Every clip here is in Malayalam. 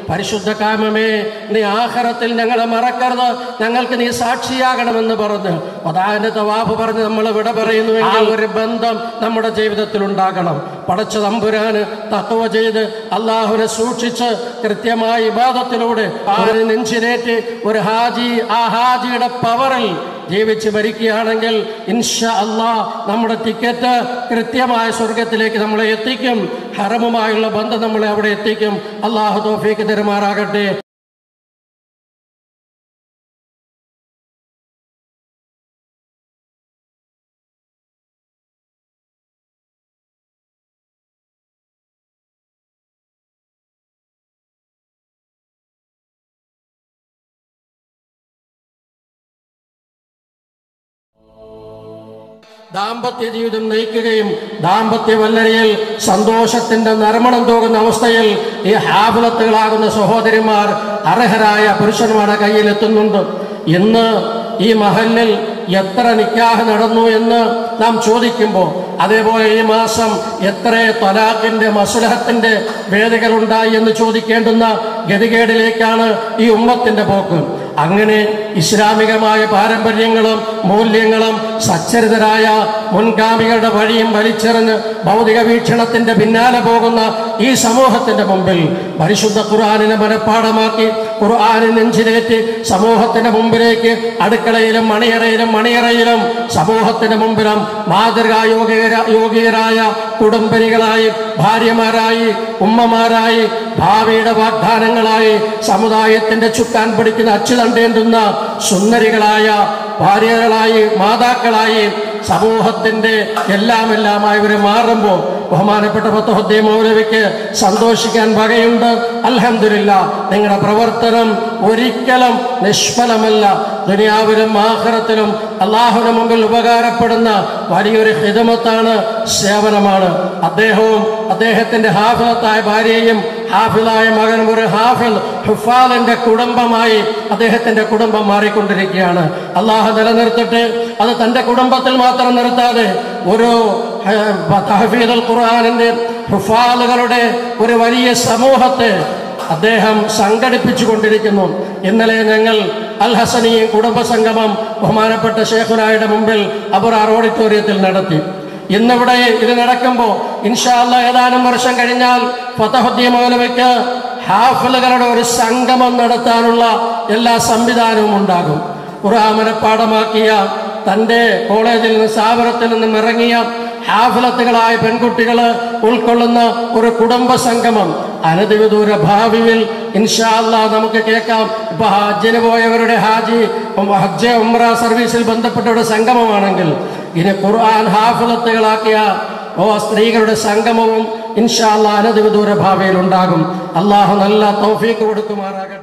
പരിശുദ്ധ കാമമേ, നീ ആഖിറത്തിൽ ഞങ്ങളെ മറക്കരുത്, ഞങ്ങൾക്ക് നീ സാക്ഷിയാകണമെന്ന് പറഞ്ഞ് വദാഇന്റെ തവാഫ് പറഞ്ഞ് നമ്മൾ വിട പറയുന്നുവെങ്കിൽ ഒരു ബന്ധം നമ്മുടെ ജീവിതത്തിൽ ഉണ്ടാകണം. പടച്ച തമ്പുരാന് തഖ്വ ചെയ്ത് അള്ളാഹുവിനെ സൂക്ഷിച്ച് കൃത്യമായ ഇബാദത്തിലൂടെ നെഞ്ചിലേറ്റ് ഒരു ഹാജി ആ ഹാജിയുടെ പവറിൽ ജീവിച്ച് മരിക്കുകയാണെങ്കിൽ ഇൻഷാ അല്ലാഹ് നമ്മുടെ ടിക്കറ്റ് കൃത്യമായ സ്വർഗത്തിലേക്ക് നമ്മളെ എത്തിക്കും. ഹറമുമായുള്ള ബന്ധം നമ്മളെ അവിടെ എത്തിക്കും. അല്ലാഹു തൗഫീഖ് തരുമാറാകട്ടെ. ദാമ്പത്യ ജീവിതം നയിക്കുകയും ദാമ്പത്യ വല്ലരിയിൽ സന്തോഷത്തിന്റെ നർമ്മണം തോകുന്ന അവസ്ഥയിൽ ഈ ഹാഫിളത്തുകളാകുന്ന സഹോദരിമാർ അർഹരായ പുരുഷന്മാരുടെ കയ്യിലെത്തുന്നുണ്ട്. ഇന്ന് ഈ മഹല്ലിൽ എത്ര നിക്കാഹ് നടന്നു എന്ന് നാം ചോദിക്കുമ്പോൾ, അതേപോലെ ഈ മാസം എത്ര തലാഖിന്റെ മസ്ലഹത്തിന്റെ വേദികളുണ്ടായി എന്ന് ചോദിക്കേണ്ടുന്ന ഗതികേടിലേക്കാണ് ഈ ഉമ്മത്തിന്റെ പോക്ക്. അങ്ങനെ ഇസ്ലാമികമായ പാരമ്പര്യങ്ങളും മൂല്യങ്ങളും സച്ചരിതരായ മുൻഗാമികളുടെ വഴിയും വലിച്ചെറിഞ്ഞ് ഭൗതിക വീക്ഷണത്തിന്റെ പിന്നാലെ പോകുന്ന ഈ സമൂഹത്തിന്റെ മുമ്പിൽ പരിശുദ്ധ ഖുർആനിനെ മനഃപ്പാഠമാക്കി ഖുർആനിൽ നെഞ്ചിലേറ്റ് സമൂഹത്തിന്റെ മുമ്പിലേക്ക് അടുക്കളയിലും മണിയറയിലും സമൂഹത്തിന്റെ മുമ്പിലും മാതൃകാ യോഗ്യരായ കുടുംബിനികളായി, ഭാര്യമാരായി, ഉമ്മമാരായി, ഭാവിയുടെ വാഗ്ദാനങ്ങളായി, സമുദായത്തിന്റെ ചുക്കാൻ പിടിക്കുന്ന അച്ചുതണ്ടേണ്ടുന്ന സുന്ദരികളായ ഭാര്യകളായി, മാതാക്കളായി, സമൂഹത്തിന്റെ എല്ലാമായി ഇവർ മാറുമ്പോൾ ബഹുമാനപ്പെട്ട ഫത്ഹുദ്ദീൻ മൗലവിക്ക് സന്തോഷിക്കാൻ വകയുണ്ട്. അൽഹംദുലില്ലാഹ്, നിങ്ങളുടെ പ്രവർത്തനം ഒരിക്കലും നിഷ്ഫലമല്ല. ദുനിയാവിലും ആഖിറത്തിലും അല്ലാഹുവിന്റെ മുമ്പിൽ ഉപകാരപ്പെടുന്ന വലിയൊരു ഖിദ്മത്താണ്, സേവനമാണ്. അദ്ദേഹവും അദ്ദേഹത്തിന്റെ ഹാഫിളത്തായ ഭാര്യയും ഹാഫിളായ മകനും ഒരു ഹുഫാലിന്റെ കുടുംബമായി അദ്ദേഹത്തിന്റെ കുടുംബം മാറിക്കൊണ്ടിരിക്കുകയാണ്. അല്ലാഹു നിലനിർത്തട്ടെ. അത് തന്റെ കുടുംബത്തിൽ മാത്രം നിർത്താതെ ഒരു തഹ്ഫീദുൽ ഖുർആനിന്റെ ഹുഫാലുകളുടെ ഒരു വലിയ സമൂഹത്തെ അദ്ദേഹം സംഘടിപ്പിച്ചു കൊണ്ടിരിക്കുന്നു. ഇന്നലെ ഞങ്ങൾ അൽ ഹസനി കുടുംബസംഗമം ബഹുമാനപ്പെട്ട ശൈഖുനായുടെ മുമ്പിൽ അബ്റാർ ഓഡിറ്റോറിയത്തിൽ നടത്തി. ഇന്നിവിടെ ഇത് നടക്കുമ്പോൾ ഇൻഷാ അല്ലാഹ് ഏതാനും വർഷം കഴിഞ്ഞാൽ ഫത്ഹുദ്ദീൻ മൗലവിക്ക് ഹാഫിളുകളുടെ ഒരു സംഗമം നടത്താനുള്ള എല്ലാ സംവിധാനവും ഉണ്ടാകും. ഖുർആൻ മനഃപ്പാഠമാക്കിയ തൻ്റെ കോളേജിൽ നിന്ന് സ്ഥാപനത്തിൽ നിന്നും ഇറങ്ങിയ ഹാഫിളത്തുകളായ പെൺകുട്ടികൾ ഉൾക്കൊള്ളുന്ന ഒരു കുടുംബ സംഗമം അനധിവിദൂര ഭാവിയിൽ ഇൻഷാ അല്ലാഹ് നമുക്ക് കേൾക്കാം. ഇപ്പൊ ഹജ്ജിന് പോയവരുടെ ഹജ്ജ് ഉംറ സർവീസിൽ ബന്ധപ്പെട്ടവരുടെ സംഗമമാണെങ്കിൽ ഇനി ഖുർആൻ ഹാഫിളത്തുകളാക്കിയ സ്ത്രീകളുടെ സംഗമവും ഇൻഷാ അല്ലാഹ് അനധിവിദൂര ഭാവിയിൽ ഉണ്ടാകും. അല്ലാഹു നല്ല തൗഫീഖ് കൊടുക്കുമാറാകട്ടെ.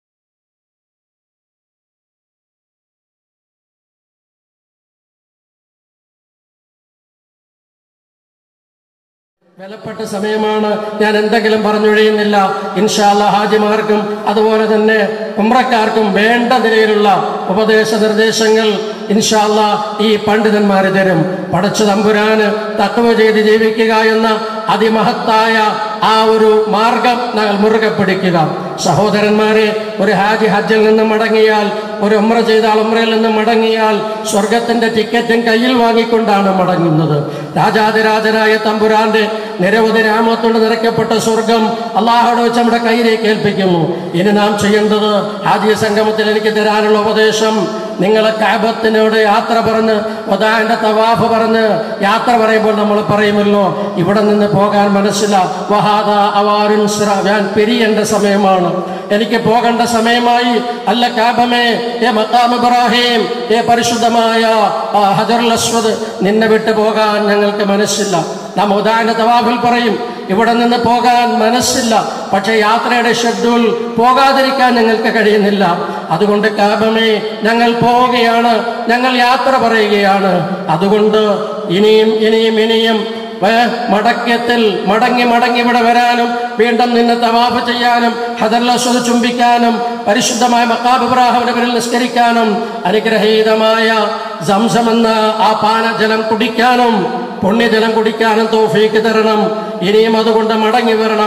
വിലപ്പെട്ട സമയമാണ്. ഞാൻ എന്തെങ്കിലും പറഞ്ഞൊഴിയുന്നില്ല. ഇൻഷാ അല്ലാഹ് ഹാജിമാർക്കും അതുപോലെ തന്നെ ഉംറക്കാർക്കും വേണ്ട നിലയിലുള്ള ഉപദേശ നിർദ്ദേശങ്ങൾ ഇൻഷാ അല്ലാഹ് ഈ പണ്ഡിതന്മാർ തരും. പടച്ച തമ്പുരാന് തഖ്വ ചെയ്ത് ജീവിക്കുക എന്ന അതിമഹത്തായ ആ ഒരു മാർഗം ഞങ്ങൾ മുറുകെ പിടിക്കുക. സഹോദരന്മാരെ, ഒരു ഹാജി ഹജ്ജിൽ നിന്ന് മടങ്ങിയാൽ, ഒരു ഉംറ ചെയ്ത ഉംറയിൽ നിന്ന് മടങ്ങിയാൽ സ്വർഗത്തിന്റെ ടിക്കറ്റും കയ്യിൽ വാങ്ങിക്കൊണ്ടാണ് മടങ്ങുന്നത്. രാജാതിരാജനായ തമ്പുരാന്റെ നിരവധി രാമത്തോട് നിറയ്ക്കപ്പെട്ട സ്വർഗം അള്ളാഹുവോട് വെച്ച് നമ്മുടെ കയ്യിലേക്ക് ഏൽപ്പിക്കുന്നു. ഇനി നാം ചെയ്യേണ്ടത് ഹാജി സംഗമത്തിൽ എനിക്ക് തരാനുള്ള ഉപദേശം, നിങ്ങൾ കഅബത്തിനോട് യാത്ര പറഞ്ഞ് വദാഇന്റെ തവാഫ് പറഞ്ഞ് യാത്ര പറയുമ്പോൾ നമ്മൾ പറയുമല്ലോ, ഇവിടെ നിന്ന് പോകാൻ മനസ്സില്ല, വഹാദ അവാരുൻ സിറ, ഞാൻ പിരിയേണ്ട സമയമാണ്, എനിക്ക് പോകേണ്ട സമയമായി. അല്ല കാബമേ, ഏ മഖാം ഇബ്രാഹിം, ഏ പരിശുദ്ധമായ ഹജറുൽ അസ്വദ്, നിന്നെ വിട്ടു പോകാൻ ഞങ്ങൾക്ക് മനസ്സില്ല. നാം വദാഇന്റെ തവാഫിൽ പറയും, ഇവിടെ നിന്ന് പോകാൻ മനസ്സില്ല, പക്ഷെ യാത്രയുടെ ഷെഡ്യൂൾ പോകാതിരിക്കാൻ ഞങ്ങൾക്ക് കഴിയുന്നില്ല. അതുകൊണ്ട് കാബമേ, ഞങ്ങൾ പോവുകയാണ്, ഞങ്ങൾ യാത്ര പറയുകയാണ്. അതുകൊണ്ട് ഇനിയും മടക്കത്തിൽ മടങ്ങി ഇവിടെ വരാനും വീണ്ടും നിന്നെ തവാഫ് ചെയ്യാനും ഹജറുൽ അസ്വദ് ചുംബിക്കാനും പരിശുദ്ധമായ മഖാം ഇബ്രാഹിമിന്റെ പേരിൽ നിസ്കരിക്കാനും അനുഗ്രഹീതമായ സംസം എന്ന ആ പാനജലം കുടിക്കാനും പുണ്യജലം കുടിക്കാനും തൗഫീഖ് തരണം. ഇനിയും അതുകൊണ്ട് മടങ്ങി വരണം.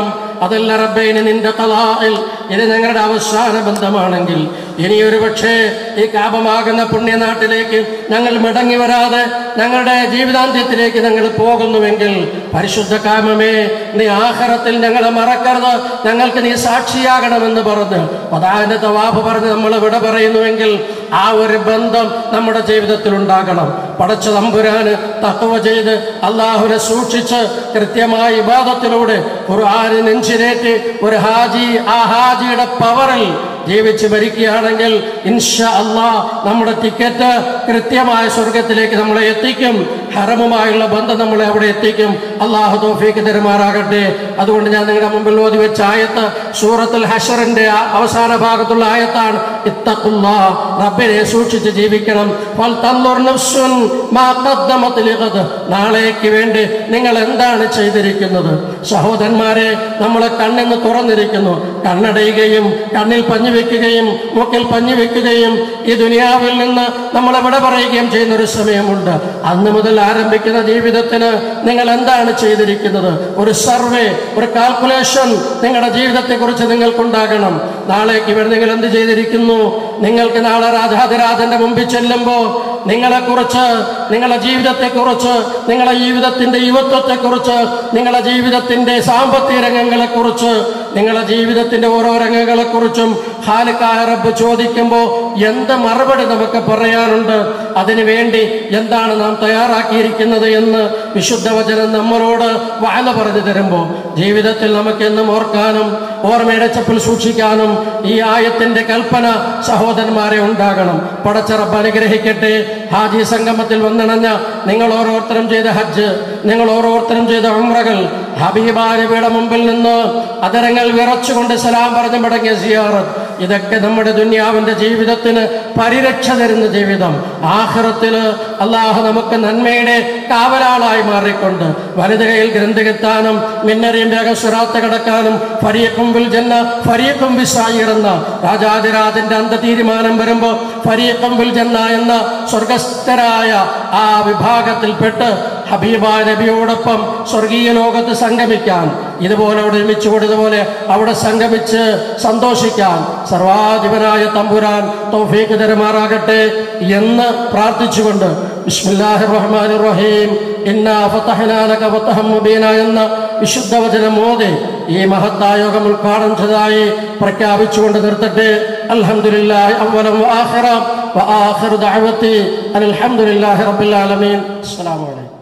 അതല്ല റബ്ബേ, ഇനി നിന്റെ ഖലാഇൽ ഇത് ഞങ്ങളുടെ അവസാന ബന്ധമാണെങ്കിൽ, ഇനി ഒരു പക്ഷേ ഈ കാബമാകുന്ന പുണ്യനാട്ടിലേക്ക് ഞങ്ങൾ മടങ്ങി വരാതെ ഞങ്ങളുടെ ജീവിതാന്ത്യത്തിലേക്ക് ഞങ്ങൾ പോകുന്നുവെങ്കിൽ, പരിശുദ്ധ കാമമേ, നീ ആഖിറത്തിൽ ഞങ്ങളെ മറക്കരുത്, ഞങ്ങൾക്ക് നീ സാക്ഷിയാകണമെന്ന് പറഞ്ഞ് വദാഇന്റെ തവാഫ് പറഞ്ഞ് നമ്മൾ വിട പറയുന്നുവെങ്കിൽ, ആ ഒരു ബന്ധം നമ്മുടെ ജീവിതത്തിൽ ഉണ്ടാകണം. പടച്ച തമ്പുരാന് തഖ്വ ചെയ്ത് അല്ലാഹുവിനെ സൂക്ഷിച്ച് കൃത്യമായ ഇബാദത്തിലൂടെ ഖുർആൻ നെഞ്ചിലേറ്റ് ഒരു ഹാജി ആ ഹാജിയുടെ പവറിൽ ജീവിച്ച് മരിക്കുകയാണെങ്കിൽ ഇൻഷാ അല്ലാഹ് നമ്മുടെ ടിക്കറ്റ് കൃത്യമായ സ്വർഗത്തിലേക്ക് നമ്മളെ എത്തിക്കും. ഹറമുമായുള്ള ബന്ധം നമ്മളെ അവിടെ എത്തിക്കും. അല്ലാഹു തൗഫീഖ് തരുമാറാകട്ടെ. അതുകൊണ്ട് ഞാൻ നിങ്ങളുടെ മുമ്പിൽ ഓതി വെച്ച ആയത്ത് സൂറത്തുൽ ഹശറിന്റെ അവസാന ഭാഗത്തുള്ള ആയത്താണ്. ഇത്തഖുല്ലാഹ്, റബ്ബിനെ സൂക്ഷിച്ച് ജീവിക്കണം. ഫൽ തൻദുർ നഫ്സുൻ മാ ഖദ്ദമത് ലിഗദ്, നാളേക്ക് വേണ്ടി നിങ്ങൾ എന്താണ് ചെയ്തിരിക്കുന്നത്. സഹോദരന്മാരെ, നമ്മളെ കണ്ണിന്ന് തുറന്നിരിക്കുന്നു. കണ്ണടയുകയും കണ്ണിൽ പഞ്ഞു വെക്കുകയും മൂക്കിൽ പഞ്ഞു വെക്കുകയും ഈ ദുനിയാവിൽ നിന്ന് നമ്മളെ വിട പറയുകയും ചെയ്യുന്ന ഒരു സമയമുണ്ട്. അന്ന് മുതൽ ആരംഭിക്കുന്ന ജീവിതത്തിന് നിങ്ങൾ എന്താണ് ചെയ്തിരിക്കുന്നത്? ഒരു സർവേ, ഒരു കാൽക്കുലേഷൻ നിങ്ങളുടെ ജീവിതത്തെക്കുറിച്ച് നിങ്ങൾക്കുണ്ടാകണം. നാളേക്ക് വേണ്ടി നിങ്ങൾ എന്ത് ചെയ്തിരിക്കുന്നു? നിങ്ങൾക്ക് നാളെ രാജാധിരാജന്റെ മുമ്പിൽ ചെല്ലുമ്പോൾ നിങ്ങളെക്കുറിച്ച്, നിങ്ങളുടെ ജീവിതത്തെക്കുറിച്ച്, നിങ്ങളുടെ ജീവിതത്തിന്റെ യുവത്വത്തെക്കുറിച്ച്, നിങ്ങളുടെ ജീവിതത്തിന്റെ സാമ്പത്തിക രംഗങ്ങളെക്കുറിച്ച്, നിങ്ങളുടെ ജീവിതത്തിന്റെ ഓരോ രംഗങ്ങളെക്കുറിച്ചും ഖാലിഖായ റബ്ബ് ചോദിക്കുമ്പോൾ എന്ത് മറുപടി നമുക്ക് പറയാനുണ്ട്? അതിനുവേണ്ടി എന്താണ് നാം തയ്യാറാക്കിയിരിക്കുന്നത് എന്ന് വിശുദ്ധ വചനം നമ്മളോട് വഅല പറഞ്ഞു തരുമ്പോൾ ജീവിതത്തിൽ നമുക്ക് എന്നും ഓർക്കാനും ഓർമ്മയുടെ ചപ്പിൽ സൂക്ഷിക്കാനും ഈ ആയത്തിന്റെ കൽപ്പന സഹോദരന്മാരെ ഉണ്ടാകണം. പടച്ച റബ്ബ് അനുഗ്രഹിക്കട്ടെ. ഹാജി സംഗമത്തിൽ വന്നിണഞ്ഞ നിങ്ങൾ ഓരോരുത്തരും ചെയ്ത ഹജ്ജ്, നിങ്ങൾ ഓരോരുത്തരും ചെയ്ത ഉംറകൾ, ഹബീബായ നബിയുടെ മുമ്പിൽ നിന്ന് അതരങ്ങൾ വിറച്ചുകൊണ്ട് സലാം പറഞ്ഞു മടങ്ങിയ സിയാറത്ത്, ഇതൊക്കെ നമ്മുടെ ദുനിയാവിന്റെ ജീവിതത്തിന് പരിരക്ഷ തരുന്ന ജീവിതം. ആഖിറത്തിൽ അല്ലാഹു നമുക്ക് നന്മയുടെ കാവലാളായി മാറിക്കൊണ്ട് വലത് കൈയിൽ ഗ്രന്ഥകെത്താനും മിന്നറിയും വേഗം സിറാത്ത് കടക്കാനും ഫരീഖും ഫിൽ ജന്ന ഫരീഖും ഫിസ്സഈർ എന്ന രാജാതിരാജന്റെ അന്ത തീരുമാനം വരുമ്പോൾ ഫരീഖും ഫിൽ ജന്ന എന്ന സ്വർഗസ്ഥരായ ആ വിഭാഗത്തിൽപ്പെട്ട് ഹബീബായ നബിയോടൊപ്പം സ്വർഗീയ ലോകത്ത് സംഗമിക്കാൻ, ഇതുപോലെ അവിടെ ഒരുമിച്ചുകൂടിയതുപോലെ അവിടെ സംഗമിച്ച് സന്തോഷിക്കാൻ സർവാധിപനായ തമ്പുരാൻ തൗഫീഖ് തരുമാറാകട്ടെ എന്ന് പ്രാർത്ഥിച്ചുകൊണ്ട് ബിസ്മില്ലാഹിർ റഹ്മാനിർ റഹീം ഇന്നാ ഫതഹ്നാ ലക ഫതഹം മുബീന എന്ന വിശുദ്ധ വചനം ഓതി ഈ മഹത്തായ യോഗം ഉദ്ഘാടനം ചെയ്തതായി പ്രഖ്യാപിച്ചുകൊണ്ട് നിർത്തട്ടെ. അൽഹംദുലില്ലാഹി അവ്വലൻ വആഖിറ വആഖിറു ദഅവതി അൽഹംദുലില്ലാഹി റബ്ബിൽ ആലമീൻ. അസ്സലാമു അലൈക്കും.